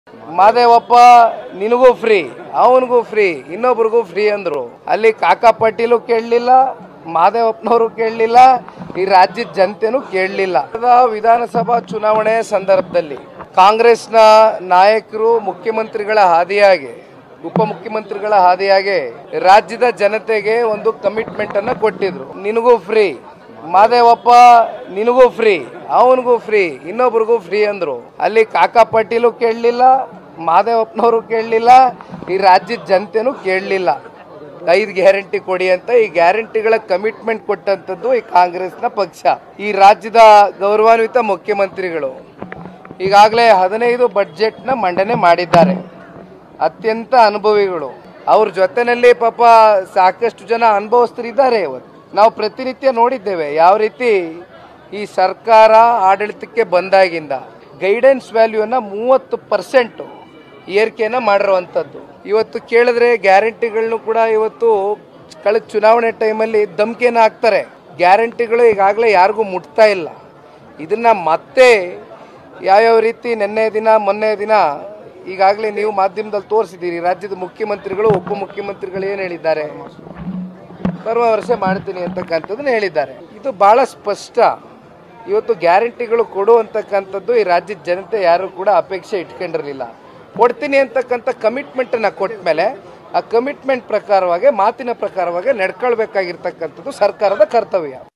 ಮಾದೇವಪ್ಪ ನಿನಗೂ ಫ್ರೀ, ಅವನಿಗೂ free, ಇನ್ನೊಬ್ರಿಗೂ free ಅಂದ್ರು. ಅಲ್ಲಿ ಕಾಕಾ ಪಾಟೀಲು ಕೇಳಲಿಲ್ಲ, ಮಾದೇವಪ್ಪನವರು ಕೇಳಲಿಲ್ಲ, ಈ ರಾಜ್ಯದ ಜನತೆನೂ ಕೇಳಲಿಲ್ಲ. ವಿಧಾನಸಭಾ ಚುನಾವಣೆ ಸಂದರ್ಭದಲ್ಲಿ ಕಾಂಗ್ರೆಸ್ನ ನಾಯಕರು ಮುಖ್ಯಮಂತ್ರಿಗಳ ಹಾದಿಯಾಗಿ, ಉಪಮುಖ್ಯಮಂತ್ರಿಗಳ ಹಾದಿಯಾಗಿ ರಾಜ್ಯದ ಜನತೆಗೆ ಒಂದು ಕಮಿಟ್ಮೆಂಟ್ ಅನ್ನ ಕೊಟ್ಟಿದ್ರು. ನಿನಗೂ ಫ್ರೀ, ಮಾದೇವಪ್ಪ ನಿನಗೂ ಫ್ರೀ, ಅವನಿಗೂ ಫ್ರೀ, ಇನ್ನೊಬ್ರಿಗೂ ಫ್ರೀ ಅಂದ್ರು. ಅಲ್ಲಿ ಕಾಕಾ ಪಾಟೀಲು ಕೇಳಲಿಲ್ಲ, ಮಾದೇವಪ್ಪನವರು ಕೇಳಲಿಲ್ಲ, ಈ ರಾಜ್ಯದ ಜನತೆನೂ ಕೇಳಲಿಲ್ಲ. 5 ಗ್ಯಾರಂಟಿ ಕೊಡಿ ಅಂತ ಈ ಗ್ಯಾರಂಟಿಗಳ ಕಮಿಟ್ಮೆಂಟ್ ಕೊಟ್ಟಂತದ್ದು ಈ ಕಾಂಗ್ರೆಸ್ನ ಪಕ್ಷ. ಈ ರಾಜ್ಯದ ಗೌರವಾನ್ವಿತ ಮುಖ್ಯಮಂತ್ರಿಗಳು ಈಗಾಗಲೇ 15 ಬಡ್ಜೆಟ್ನ ಮಂಡನೆ ಮಾಡಿದ್ದಾರೆ. ಅತ್ಯಂತ ಅನುಭವಿಗಳು. ಅವ್ರ ಜೊತೆನಲ್ಲಿ ಪಾಪ ಸಾಕಷ್ಟು ಜನ ಅನುಭವಸ್ಥರಿದ್ದಾರೆ. ಇವತ್ತು ನಾವು ಪ್ರತಿನಿತ್ಯ ನೋಡಿದ್ದೇವೆ ಯಾವ ರೀತಿ ಈ ಸರ್ಕಾರ ಆಡಳಿತಕ್ಕೆ ಬಂದಾಗಿಂದ ಗೈಡೆನ್ಸ್ ವ್ಯಾಲ್ಯೂನ 30% ಏರಿಕೆಯನ್ನ ಮಾಡಿರುವಂಥದ್ದು. ಇವತ್ತು ಕೇಳಿದ್ರೆ ಗ್ಯಾರಂಟಿಗಳನ್ನು ಕೂಡ ಇವತ್ತು ಕಳೆದ ಚುನಾವಣೆ ಟೈಮಲ್ಲಿ ಧಮಕಿಯನ್ನ ಹಾಕ್ತಾರೆ. ಗ್ಯಾರಂಟಿಗಳು ಈಗಾಗಲೇ ಯಾರಿಗೂ ಮುಟ್ತಾ ಇಲ್ಲ. ಇದನ್ನ ಮತ್ತೆ ಯಾವ್ಯಾವ ರೀತಿ ನಿನ್ನೆ ದಿನ ಮೊನ್ನೆ ದಿನ ಈಗಾಗಲೇ ನೀವು ಮಾಧ್ಯಮದಲ್ಲಿ ತೋರಿಸಿದ್ದೀರಿ. ರಾಜ್ಯದ ಮುಖ್ಯಮಂತ್ರಿಗಳು ಉಪಮುಖ್ಯಮಂತ್ರಿಗಳು ಏನು ಹೇಳಿದ್ದಾರೆ, ಬರುವ ವರ್ಷ ಮಾಡ್ತೀನಿ ಅಂತಕ್ಕಂಥದ್ದನ್ನ ಹೇಳಿದ್ದಾರೆ. ಇದು ಬಹಳ ಸ್ಪಷ್ಟ. ಇವತ್ತು ಗ್ಯಾರಂಟಿಗಳು ಕೊಡು ಅಂತಕ್ಕಂಥದ್ದು ಈ ರಾಜ್ಯದ ಜನತೆ ಯಾರು ಕೂಡ ಅಪೇಕ್ಷೆ ಇಟ್ಕೊಂಡಿರಲಿಲ್ಲ. ಕೊಡ್ತೀನಿ ಅಂತಕ್ಕಂಥ ಕಮಿಟ್ಮೆಂಟನ್ನು ಕೊಟ್ಟ ಮೇಲೆ ಆ ಕಮಿಟ್ಮೆಂಟ್ ಪ್ರಕಾರವಾಗಿ, ಮಾತಿನ ಪ್ರಕಾರವಾಗಿ ನಡ್ಕೊಳ್ಬೇಕಾಗಿರ್ತಕ್ಕಂಥದ್ದು ಸರ್ಕಾರದ ಕರ್ತವ್ಯ.